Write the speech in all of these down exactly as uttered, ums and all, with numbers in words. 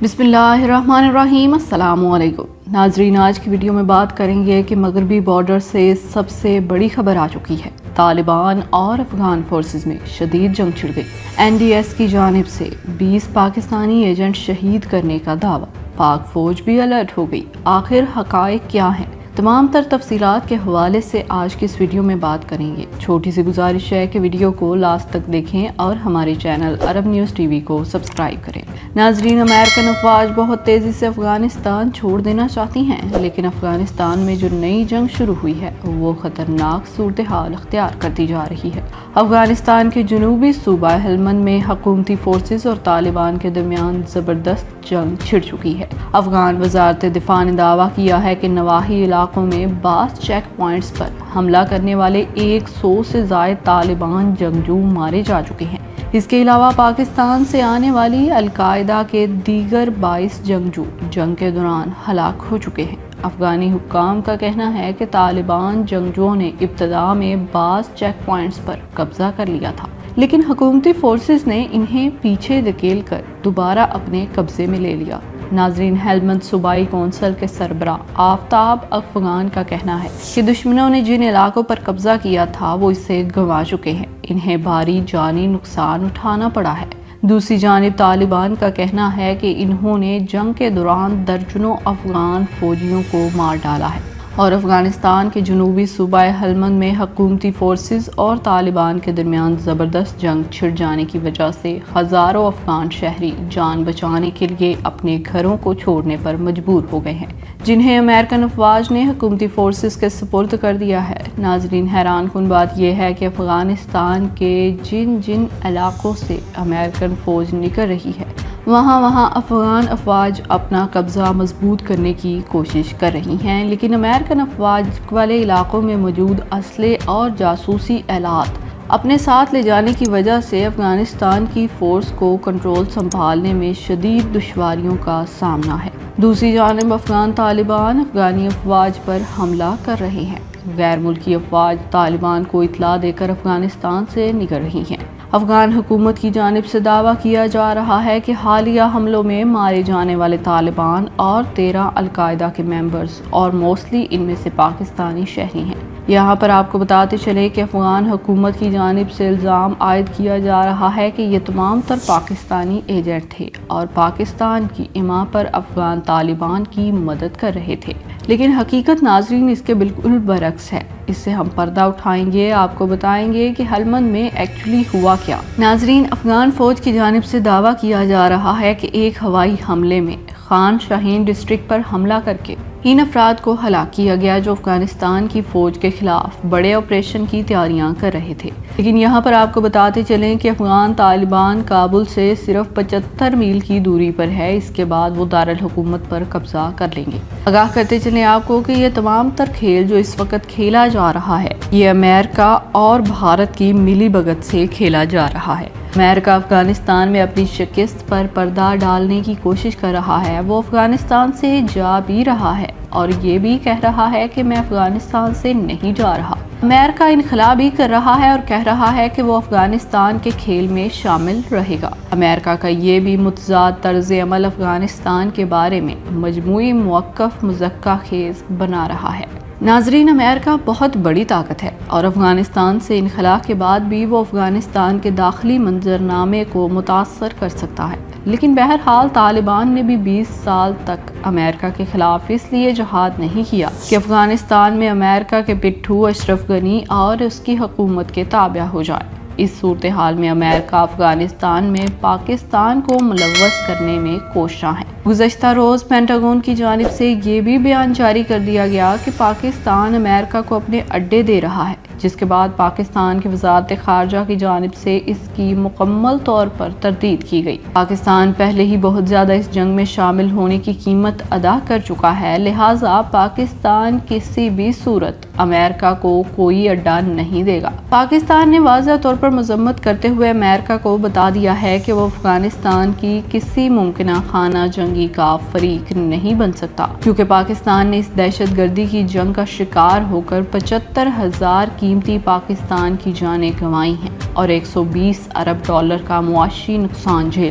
बिस्मिल्लाहिर्रहमानिर्रहीम, अस्सलामुअलैकुम नाजरीन। आज की वीडियो में बात करेंगे कि मगरबी बॉर्डर से सबसे बड़ी खबर आ चुकी है। तालिबान और अफगान फोर्सेस में शदीद जंग छिड़ गई। एन डी एस की जानिब से बीस पाकिस्तानी एजेंट शहीद करने का दावा। पाक फौज भी अलर्ट हो गई। आखिर हकायक क्या हैं? तमाम तर तफसीलात के हवाले से आज की इस वीडियो में बात करेंगे। छोटी सी गुजारिश है कि वीडियो को लास्ट तक देखें और हमारे चैनल अरब न्यूज़ टीवी को सब्सक्राइब करें। नाजरीन, अमेरिकन अफवाज बहुत तेज़ी से अफगानिस्तान छोड़ देना चाहती हैं, लेकिन अफगानिस्तान में जो नई जंग शुरू हुई है वो ख़तरनाक सूरत हाल अख्तियार करती जा रही है। अफगानिस्तान के जनूबी सूबा हेलमंद में हुकूमती फोर्सेस और तालिबान के दरमियान ज़बरदस्त जंग छिड़ चुकी है। अफगान वजारत दिफा ने दावा किया है कि नवाही इलाकों में बास चेक पॉइंट्स पर हमला करने वाले सौ से ज़ायद तालिबान जंगजू मारे जा चुके हैं। इसके अलावा पाकिस्तान से आने वाली अलकायदा के दीगर बाईस जंगजू जंग के दौरान हलाक हो चुके हैं। अफगानी हुक्काम का कहना है कि तालिबान जंगजुओं ने इब्तदा में बास चेक पॉइंट्स पर कब्जा कर लिया था, लेकिन हुकूमती फोर्सेस ने इन्हें पीछे धकेल कर दोबारा अपने कब्जे में ले लिया। नाजरीन, हेलमंद सूबाई कौंसल के सरबरा आफ्ताब अफगान का कहना है कि दुश्मनों ने जिन इलाकों पर कब्जा किया था वो इसे गंवा चुके हैं। इन्हें भारी जानी नुकसान उठाना पड़ा है। दूसरी जानिब तालिबान का कहना है कि इन्होंने जंग के दौरान दर्जनों अफगान फौजियों को मार डाला है और अफगानिस्तान के जनूबी सूबा हेलमंद में हुकूमती फोर्सेस और तालिबान के दरमियान ज़बरदस्त जंग छिड़ जाने की वजह से हज़ारों अफगान शहरी जान बचाने के लिए अपने घरों को छोड़ने पर मजबूर हो गए हैं, जिन्हें अमेरिकन अफवाज ने हुकूमती फोर्सेस के सुपुर्द कर दिया है। नाजरीन, हैरान कुन बात यह है कि अफगानिस्तान के जिन जिन इलाकों से अमेरिकन फ़ौज निकल रही है वहाँ वहाँ अफगान अफवाज अपना कब्ज़ा मजबूत करने की कोशिश कर रही हैं, लेकिन अमेरिकन अफवाज वाले इलाकों में मौजूद असले और जासूसी आलात अपने साथ ले जाने की वजह से अफगानिस्तान की फ़ोर्स को कंट्रोल संभालने में शदीद दुश्वारियों का सामना है। दूसरी जानिब अफगान तालिबान अफगानी अफवाज पर हमला कर रहे हैं। गैर मुल्की अफवाज तालिबान को इतला देकर अफगानिस्तान से निकल रही हैं। अफगान हुकूमत की जानिब से दावा किया जा रहा है कि हालिया हमलों में मारे जाने वाले तालिबान और तेरह अलकायदा के मेंबर्स और मोस्टली इनमें से पाकिस्तानी शहरी हैं। यहाँ पर आपको बताते चले कि अफगान हुकूमत की जानिब से इल्ज़ाम आयद किया जा रहा है कि ये तमाम तर पाकिस्तानी एजेंट थे और पाकिस्तान की इमा पर अफगान तालिबान की मदद कर रहे थे, लेकिन हकीकत नाजरीन इसके बिल्कुल बरक्स है। इससे हम पर्दा उठाएंगे, आपको बताएंगे कि हेलमंद में एक्चुअली हुआ क्या। नाजरीन, अफगान फौज की जानिब से दावा किया जा रहा है कि एक हवाई हमले में खान शाहीन डिस्ट्रिक्ट पर हमला करके इन अफराद को हलाक किया गया जो अफगानिस्तान की फौज के खिलाफ बड़े ऑपरेशन की तैयारियां कर रहे थे। लेकिन यहाँ पर आपको बताते चलें कि अफगान तालिबान काबुल से सिर्फ पचहत्तर मील की दूरी पर है। इसके बाद वो दारुल हुकूमत पर कब्जा कर लेंगे। आगाह करते चलें आपको कि ये तमाम तर खेल जो इस वक्त खेला जा रहा है ये अमेरिका और भारत की मिली भगत से खेला जा रहा है। अमेरिका अफगानिस्तान में अपनी शिकस्त पर पर्दा डालने की कोशिश कर रहा है। वो अफगानिस्तान से जा भी रहा है और ये भी कह रहा है कि मैं अफगानिस्तान से नहीं जा रहा। अमेरिका इनखला भी कर रहा है और कह रहा है कि वो अफगानिस्तान के खेल में शामिल रहेगा। अमेरिका का ये भी मुतज़ाद तर्ज अमल अफगानिस्तान के बारे में मजमूई मौक़िफ़ मुज़क्का खेज़ बना रहा है। नाजरीन, अमेरिका बहुत बड़ी ताकत है और अफगानिस्तान से इनखला के बाद भी वो अफगानिस्तान के दाखिली मंजरनामे को मुतासर कर सकता है। लेकिन बहरहाल तालिबान ने भी बीस साल तक अमेरिका के खिलाफ इसलिए जहाद नहीं किया कि अफगानिस्तान में अमेरिका के पिट्ठू अशरफ गनी और उसकी हुकूमत के ताबिया हो जाए। इस सूरत हाल में अमेरिका अफगानिस्तान में पाकिस्तान को मुलव्वस करने में कोशां है। गुज़श्ता रोज़ पेंटागन की जानिब से ये भी बयान जारी कर दिया गया कि पाकिस्तान अमेरिका को अपने अड्डे दे रहा है, जिसके बाद पाकिस्तान की वज़ारत ख़ारजा की जानिब से इसकी मुकम्मल तौर पर तरदीद की गई। पाकिस्तान पहले ही बहुत ज़्यादा इस जंग में शामिल होने की कीमत अदा कर चुका है, लिहाजा पाकिस्तान किसी भी सूरत अमेरिका को कोई अड्डा नहीं देगा। पाकिस्तान ने वाज़ह तौर पर मजम्मत करते हुए अमेरिका को बता दिया है कि वो अफगानिस्तान की किसी मुमकिना खाना जंगी का फरीक नहीं बन सकता, क्योंकि पाकिस्तान ने इस दहशत गर्दी की जंग का शिकार होकर पचहत्तर हजार कीमती पाकिस्तान की जानें गंवाई हैं और एक सौ बीस अरब डॉलर का मुआशी नुकसान झेला।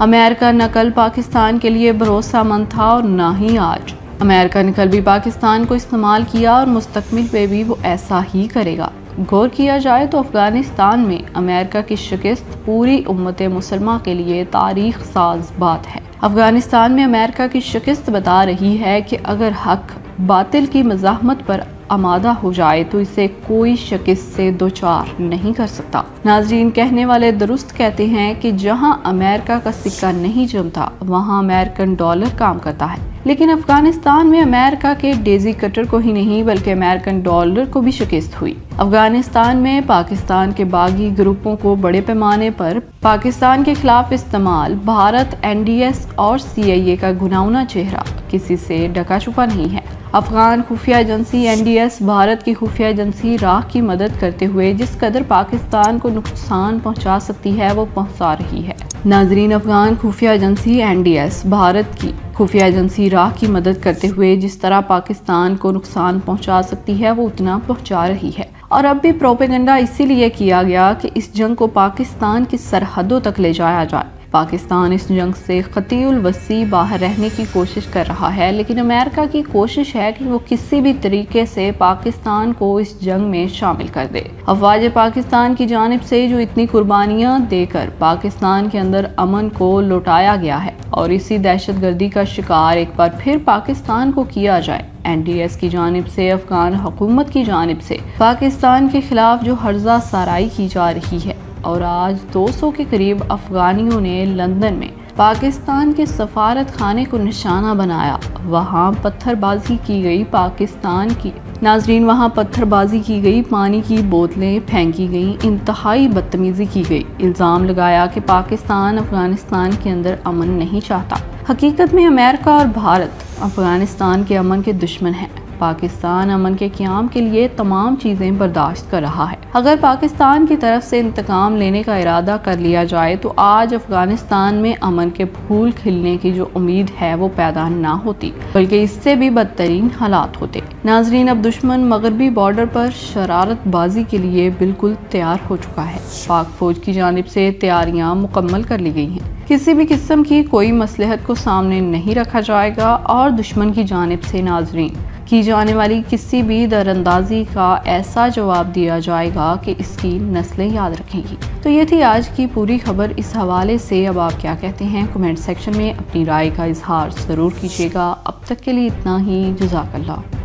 अमेरिका न कल पाकिस्तान के लिए भरोसेमंद था और न ही आज। अमेरिका ने कल भी पाकिस्तान को इस्तेमाल किया और मुस्तकबिल में भी वो ऐसा ही करेगा। गौर किया जाए तो अफगानिस्तान में अमेरिका की शिकस्त पूरी उम्मत मुसलमान के लिए तारीख साज बात है। अफगानिस्तान में अमेरिका की शिकस्त बता रही है कि अगर हक बातिल की मज़ाहमत पर आमादा हो जाए तो इसे कोई शिकस्त से दो चार नहीं कर सकता। नाजरीन, कहने वाले दुरुस्त कहते हैं कि जहां अमेरिका का सिक्का नहीं जमता वहां अमेरिकन डॉलर काम करता है, लेकिन अफगानिस्तान में अमेरिका के डेजी कटर को ही नहीं बल्कि अमेरिकन डॉलर को भी शिकस्त हुई। अफगानिस्तान में पाकिस्तान के बागी ग्रुपों को बड़े पैमाने पर पाकिस्तान के खिलाफ इस्तेमाल भारत, एन डी एस और सी आई ए का घुनावना चेहरा किसी से ढका छुपा नहीं है। अफगान खुफिया agency N D S Bharat की खुफिया एजेंसी राह की मदद करते हुए जिस कदर पाकिस्तान को नुकसान पहुंचा सकती है वो पहुंचा रही है। नाजरीन, अफगान खुफिया agency N D S Bharat की खुफिया एजेंसी राह की मदद करते हुए जिस तरह पाकिस्तान को नुकसान पहुंचा सकती है वो उतना पहुंचा रही है। और अब भी प्रोपेगेंडा इसीलिए किया गया कि इस जंग को पाकिस्तान की सरहदों तक ले जाया जाए। पाकिस्तान इस जंग से खतीउल वसी बाहर रहने की कोशिश कर रहा है, लेकिन अमेरिका की कोशिश है कि वो किसी भी तरीके से पाकिस्तान को इस जंग में शामिल कर दे। अफवाज पाकिस्तान की जानिब से जो इतनी कुर्बानियां देकर पाकिस्तान के अंदर अमन को लौटाया गया है और इसी दहशतगर्दी का शिकार एक बार फिर पाकिस्तान को किया जाए। एन डी एस की जानिब से अफगान हुकूमत की जानिब से पाकिस्तान के खिलाफ जो हर्जा साराई की जा रही है और आज दो सौ के करीब अफगानियों ने लंदन में पाकिस्तान के सफारत खाने को निशाना बनाया। वहां पत्थरबाजी की गई पाकिस्तान की नाजरीन वहां पत्थरबाजी की गई, पानी की बोतलें फेंकी गई, इंतहाई बदतमीजी की गई। इल्ज़ाम लगाया कि पाकिस्तान अफगानिस्तान के अंदर अमन नहीं चाहता। हकीकत में अमेरिका और भारत अफगानिस्तान के अमन के दुश्मन हैं। पाकिस्तान अमन के क़याम के लिए तमाम चीज़ें बर्दाश्त कर रहा है। अगर पाकिस्तान की तरफ से इंतकाम लेने का इरादा कर लिया जाए तो आज अफगानिस्तान में अमन के फूल खिलने की जो उम्मीद है वो पैदा ना होती, बल्कि इससे भी बदतरीन हालात होते। नाजरीन, अब दुश्मन मगरबी बॉर्डर पर शरारतबाजी के लिए बिल्कुल तैयार हो चुका है। पाक फौज की जानिब से तैयारियां मुकम्मल कर ली गई हैं। किसी भी किस्म की कोई मसलहत को सामने नहीं रखा जाएगा और दुश्मन की जानिब से नाजरीन की जाने वाली किसी भी दरअंदाजी का ऐसा जवाब दिया जाएगा कि इसकी नस्लें याद रखेंगी। तो ये थी आज की पूरी खबर। इस हवाले से अब आप क्या कहते हैं कमेंट सेक्शन में अपनी राय का इजहार ज़रूर कीजिएगा। अब तक के लिए इतना ही। जज़ाकल्लाह।